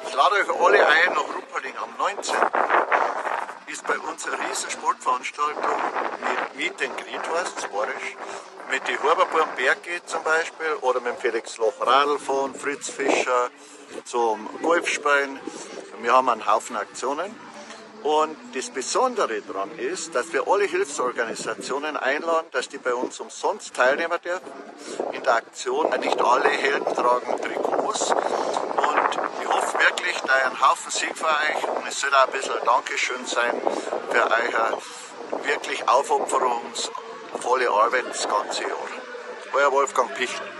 Ich lade euch alle ein nach Ruppolding am 19. Ist bei uns eine riesen Sportveranstaltung mit Meet and Greet, heißt bayerisch, mit den Huberbuben Berge zum Beispiel oder mit dem Felix Loch Radl fahren, Fritz Fischer zum Golfspielen. Wir haben einen Haufen Aktionen. Und das Besondere daran ist, dass wir alle Hilfsorganisationen einladen, dass die bei uns umsonst teilnehmen dürfen in der Aktion. Nicht alle Helden tragen Trikots. Und ich hoffe wirklich, da ein Haufen Sieg für euch und es soll auch ein bisschen ein Dankeschön sein für eure wirklich aufopferungsvolle Arbeit das ganze Jahr. Euer Wolfgang Picht.